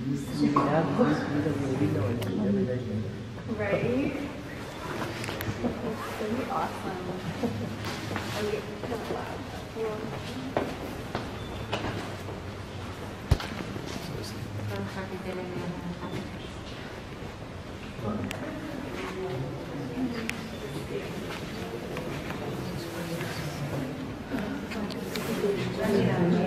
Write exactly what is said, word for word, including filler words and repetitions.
Right? It's gonna be awesome. I get kind of loud. Yeah.